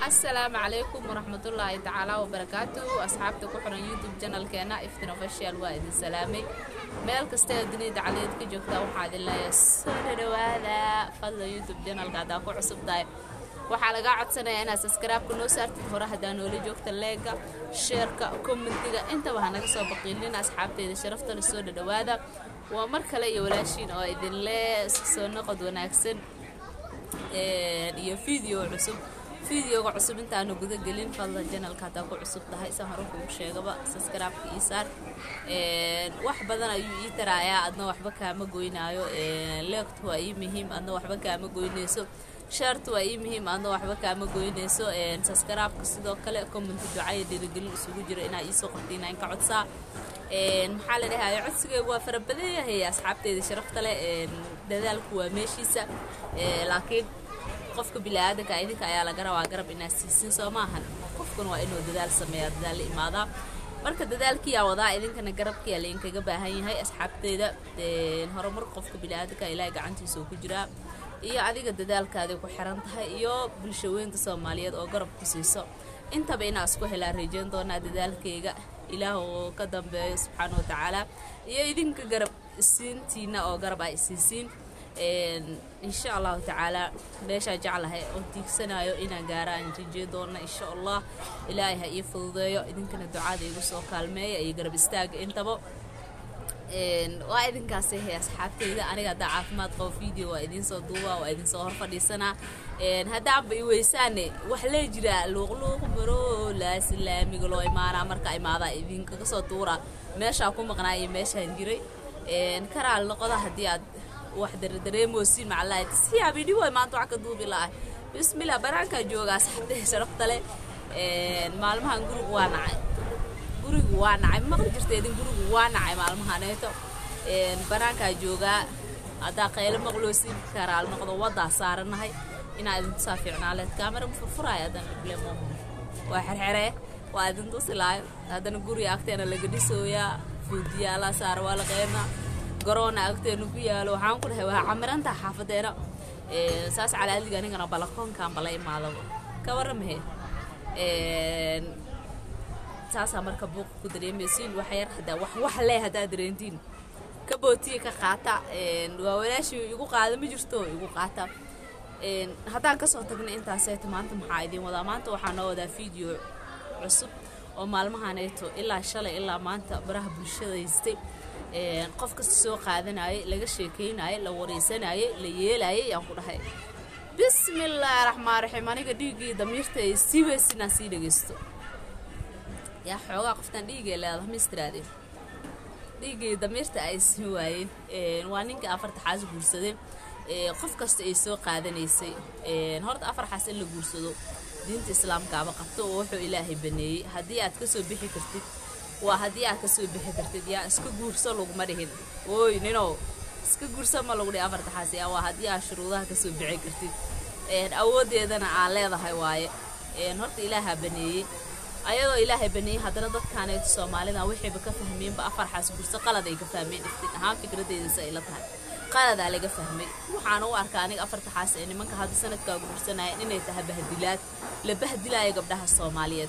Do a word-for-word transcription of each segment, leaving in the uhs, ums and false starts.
السلام عليكم ورحمة الله تعالى وبركاته. أصحابتك وحنا يوتيوب channel كنا إفتن official وايد السلامي ميل كسته الدنيا عليك كجوكتا وحاد الله يسر وهذا فضل يوتيوب channel قاعد أكو عصب داي وحلا قاعد سنة أنا سبسكرايب كل نص أرتد هرا هدانو لي جوكتا لايكا شيركا كومنتيga أنت وهنا كسب بقيلين أصحابتي إذا شرفت السود دوادة ومركلة يولاشين أو إذن لا سونا قد وناكسن iyo video cusub video cusub inta aanu guda galin fadlan channelka hada ku cusub tahay san hore ku sheegaba subscribe ki isaar ee wax badan ayuu ii taraaya adna waxba kaama goynaayo ee like waa ii muhiim adna waxba kaama goynayso share waa ii muhiim adna waxba kaama goynayso ee subscribe ka sidoo kale comment ducay dhiirigelin isugu jira inaa ii soo qortiin in ka codsaa ee maxaa la dhahay codsigaygu waa farabadeeyahay asxaabteeda sharafta leh ee dadaalku waa meeshiisa ee laakiin qofka bilaadanka idinka ayaa laga rabaa garab inaad siisin Soomahan qofkan waa inuu dadaal sameeyo dadaal imaada marka dadaalkii aa wadaa idinkana garabkii leen kaga baahan yahay asxaabteeda ee horumar qofka bilaadanka ilaahay gacantiisa ku jira iyo adiga dadaalkaada ku xiran tahay iyo bulshooyinka Soomaaliyeed oo garab ku siiso intaba inaa isku helaan rajeen doona dadaalkayga ilaahu ka dambeeyo subhanahu wa ta'ala iyo idinka garab siintiina oo garab ay siisiin إن شاء الله تعالى ليش أجعلها أنتيكسنايو إنا جاران تجدون إن شاء الله إلهي يفضيه إذن كان الدعاء يقصوا كلمة يقرب استاج إنتبه وإذن كاسيه أصحابتي إذا أنا قد عافمات قو فيديو وإذن صدوة وإذن صهر فدي سنة هذا عم بيويساني وحلا جرا لغلوغ برو لا سلام يقولوا إمارة مركا إمارة إذن كقصة طورة ماشى أكون مقنعي ماشى هنجري نكرر اللقطة هديات واحد دريمو سين مع الله تسيا فيديو ما أنتوا عكدوا بالله بسم الله برانك جوجا صحته شرفت له معلومها نقول وانا قولوا وانا ما قدرت تدين قولوا وانا معلومها نيتو برانك جوجا هذا قيل مغلوسين كرال مقدو وضع صارنا هاي إن أذن تسافرنا على الكاميرا مفرفرة هذا نقولهم وحرحرة وأذن توصل هذا نقول يا أختي أنا لقدي سويا فيديا لا صار ولا غيرنا قرونا أكتر نبيا لو حنقول هو عمران تحافظنا إيه ساس على اللي جاني أنا بلقون كان بلاي ماله كورم هي إيه ساس عمر كبوق كدري مسين وحير هذا وح وحلا هذا درينتين كبوتي كقاطع إيه وولاش يقول قاعد مجرتو يقول قاطع إيه هذا قصة تقني أنت سيت ما أنتم حايدين ولا ما أنتم وحنا هذا فيديو عصب ومعلومة هنيتو إلا شلا إلا ما أنت براه بالشدة يستي qof kasta soo qaadanay laga sheekeynay la wareysanay la yeelay yaan ku dhahay bismillaahir rahmaanir rahiim aniga dhiigii damiirtay si weesina si dhageysto yaa xoogaa qoftan dhiigay leedahay mistraade dhiigii damiirta ay si waayeen ee waa ninka afarta xaas guursaday ee qof kasta ay soo qaadanaysay ee horta afar xaas in la guursado diinta islaamka aba qabto oo wuxuu ilaahay baneeyay hadii aad ka soo bixi kartid وهدي أكسو بحكرتي يا اسكو جورسا لوج مريهن وي نينو اسكو جورسا ما لوج دي أفرت حاسي أو هدي عشرودها كسو بحكرتي إن أود يدنا على هذا هواي إن هرت إله بني أيضا إله بني هذا نضط كانت الصومالي ذا وحي بكفهمين بأفر حاس جورسا قال ذي كفهمين ها فكرتي إذا سئلتها قال ذا لقى فهمي وحانو أركاني أفرت حاس إن منك هذا سنة كجورسا إن يتهب هديلات لبهديلا قبلها الصوماليات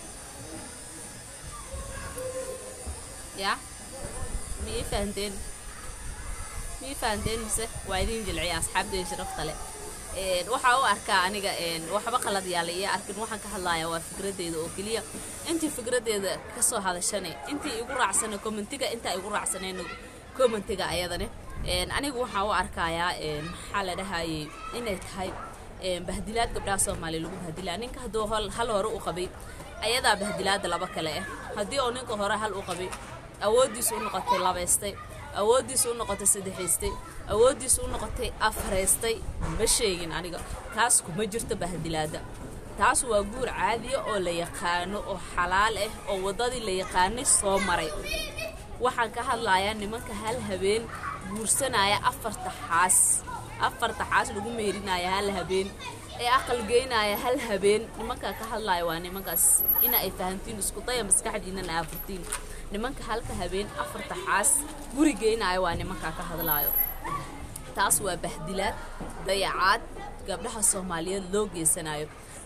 يا مي فهمتين مي فهمتين بس وايدين جلعي أصحاب دي شرفت له إيه وحاو أركا أنيجا إيه وحبا قلد يالي أركن وحن كهلايا وفكرة دي ذو كلية أنت فكرة دي كسو هذا الشني أنت يقول عسنا كومنتيجا أنت يقول عسنا إنه كومنتيجا أيضا إيه أنا وحاو أركا يا إيه حالة ده هاي إنه هاي إيه بهدلات قبل أسوأ مالي لو بهدلات إنك هدو هال هل هرو قبي أيضا بهدلات لبكلا هدي أونك هرا هل قبي أودي سو نقطة لابستي أودي سو نقطة سدحستي أودي سو نقطة أفرستي بشيء يعني تاس كمجرت بهدلاده تاس وجور عادي أو ليقانو أو حلاله أو وضدي ليقاني صومري وحن كهلايا نمك هالهبين جورسنا يا أفرتحاس أفرتحاس لقوم ميرنا يا هالهبين ee aqal geynaya hal habeen nimanka ka hadlayo waa nimankaas ina ay fahantiin isku day maskaxdiina naafartiin nimanka halka habeen afarta xaas guri geynaya waa nimanka ka hadlayo taas waa bahdilaad dayacaad gabdhaha Soomaaliyeed loo geysanayo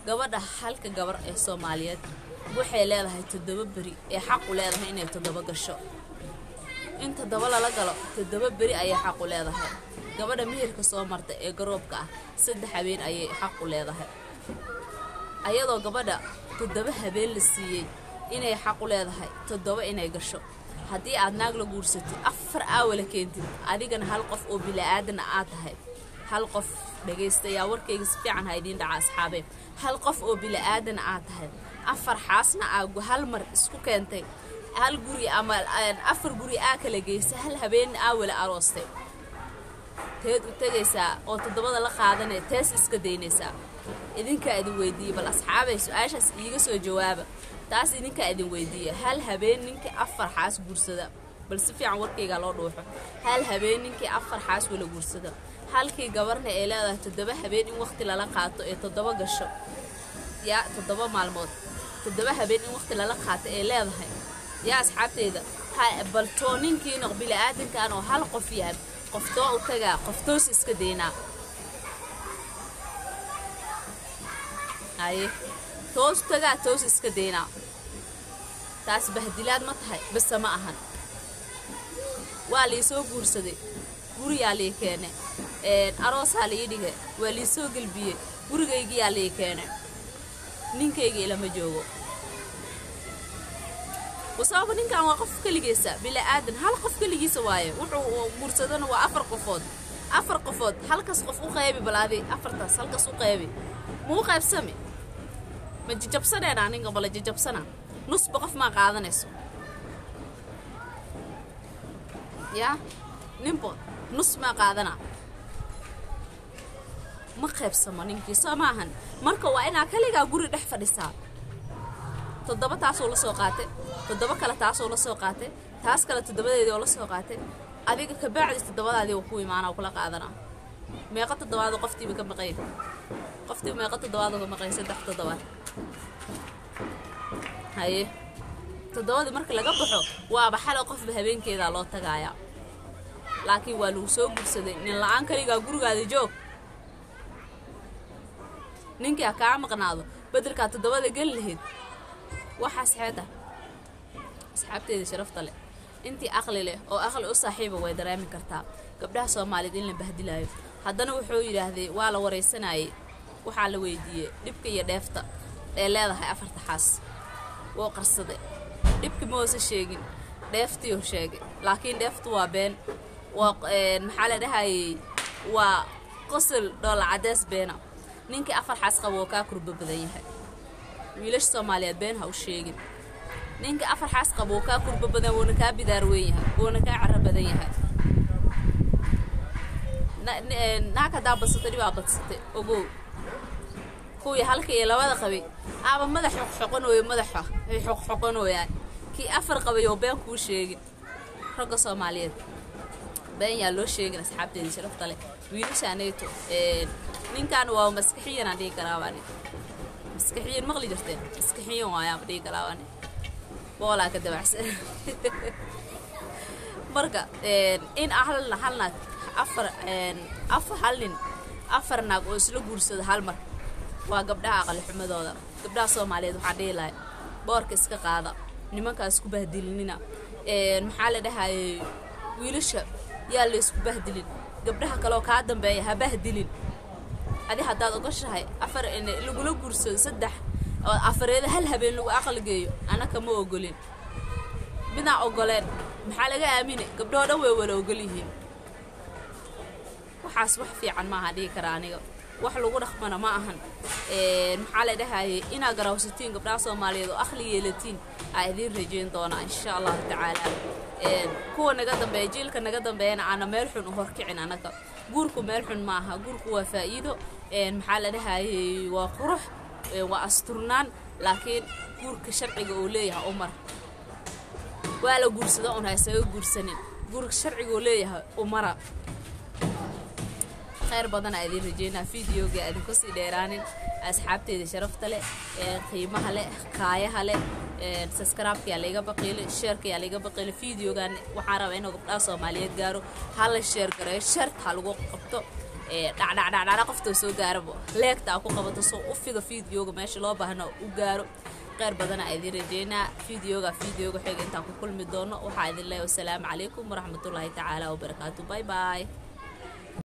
gabadha halka gabar ee Soomaaliyeed waxay leedahay toddoba bari ee xaq u leedahay inay toddoba gasho inta toddoba la galo toddoba bari ayay xaq u leedahay gabadha meherka soo martay ee garoobka ah saddex habeen ayay xaq u leedahay ayadoo gabadha toddoba habeen la siiyay inay xaq u leedahay toddoba inay gasho haddii aad naag la guursatid afar aawala keentid adigana hal qof oo bilaadan aad tahay hal qof dhageystayaa warkayga si fiican haydiin dhaca asxaabe hal qof oo bilaadan aad tahay afar xaasna aa hal mar isku keentay hal guri ama afar guri aa kala geysay hal habeen aawala aroostay teed u tagaysaa oo toddobada la qaadanay tees iska daynaysaa idinka idin weydiiyay bal asxaabay su'aashaas iiga soo jawaaba taas idinka idin weydiiyay hal habeen ninka afar xaas guursada bal si fiican warkayga loo dhuuxo hal habeen ninka afar xaas wala guursada halkii gabarna ay leedahay toddoba habeen in waqti lala qaato ee toddoba gasho yaa toddoba maalmood toddoba habeen in waqti lala qaato ay leedahay yaa asxaabteeda bal tooninkii noq bilaadankan oo hal qof yahay qoftoo u tagaa qoftoos iska deynaa ay toos tagaa toos iska deynaa taas bahdilaad ma tahay bas ma ahan waa la soo guursaday guriga la keenay ee aroos hal ii dhigay waa la soo galbiyay gurigayga yaa la keenay ninkayga ila ma joogo وصاب ninkan waa qof kaligiisa bilaadan hal qof kaligiisa waaye wuxuu guursadana waa afar qofood afar qofood halkaas qof u qaybi balaadi afartaas halkaas u qaybi muu qaybsami ma jajabsanayna aniga bala jajabsana nus boqof ma qaadanayso ya nimbo nus ma qaadana ma qaybsamo ninkii samaahan marka waa ina kaliga guri dhex fadhisaa toddoba taas oo la soo qaatay toddoba kala taas oo la soo qaatay taas kala toddobadeedii oo la soo qaatay adiga ka baacdi toddobadaadii oo ku iimaana oo kala qaadana meeqa toddobaad qoftiiba ka maqay qoftiiba meeqa toddobaad oo ka maqay saddex toddobaad haye toddobada marka laga baxo waa baxal qof habeenkeeda loo tagaaya laakiin waa lagu soo gursaday nin la'aan kaliga gurigaada joog ninkii ka maqnaado badalka toddobada gal lahayd waxa saxada asxaabteeda sharafta leh intii aqli leh oo aqli u saaxiiba way dareemi kartaa gabdhaha Soomaaliyeed in la bahdilaayo haddana wuxuu yiraahday waa la wareysanayay waxa la weydiiyay dibka iyo dheefta ee leedahay afarta xaas oo qarsaday dibka ma wasa sheegin dheeftii oo sheegay laakiin dheeftu waa been waa maxaa la dhahay waa qosol dhool cadeys beena ninkii afar xaas qabo ka kurba badan yahay wiilash Soomaaliyeed been ha u sheegin ninka afar xaas qabo ka kurba badan wana ka bidaar weyn yahay wana ka carab badan yahay naaka daabasatay baa badsatay ogo kuwi halka ee labada qabay aba madax xoqonooyo madaxa ay xoq xoqonooyaan ki afar qabay oo been ku sheegin ragga Soomaaliyeed been yaa loo sheegin asxaabteeda sharafta leh wiilasha anayto ee ninkan waa maskaxiyan aan dhigi karaa baan maskaxiyan maqli jirteen maskaxiyan waa dhigi karaa baan boolaa ka dabacsan marka in ahlna halna afar afar halin afar naag oo isla guursada hal mar waa gabdhaha aqal xumadooda gabdhaha Soomaaliyeed waxa dheelay boorka iska qaada nimankaas ku bahdilinina ee maxaa la dhahay wiilasha yaa la isku bahdilin gabdhaha kale oo ka dambeeya ha bahdilin adi hadaad ogashahay afar in lagu la guursado saddex oo afareeda hal habeen lagu aqal geeyo anaka ma ogolin bina ogoleen maxaa laga aaminay gabdhaha dhan way wala ogol yihiin waxaas wax fiican ma aha dhigi karaa aniga wax lagu dhaqmana ma ahan ee maxaa la dhahay ina garawsatiin gabdhaha Soomaaliyeed oo aqli yeelatiin ay idin rajeyn doona insha Allah ta'ala ee kuwa naga dambeeyay jiilka naga dambeeyana ana meel xun u horkicin anaka guurku meel xun ma aha guurku waa faa'iido ee maxaa la dhahay waa qurux waa asturnaan laakiin guurka sharciga uu leeyahay umar waa la guursado oo haysaga guursanin guurka sharciga uu leeyahay umara خير بدنا أدي رجينا فيديو قاعد نقصي ديرانين أصحابتي دي شرفت له قيمة له خاية له سبسكرايب كي عليك بقيل شير كي عليك بقيل فيديو كان وحارة بينه قبل Soomaaliyeed جارو هلا شير كره شرط هلو قبته dhacdhacdhacdhacdha qoftoo soo gaarabo leegta aa ku qabato soo u fido fideoga meesha loo baahno u gaaro qeyr badana idin rajeynaa fideoga fideoga xiga intaan ku kulmi doono waxaa idin leeyahay assalaamu calaykum waraxmatullaahi tacaala wabarakaatu bye bye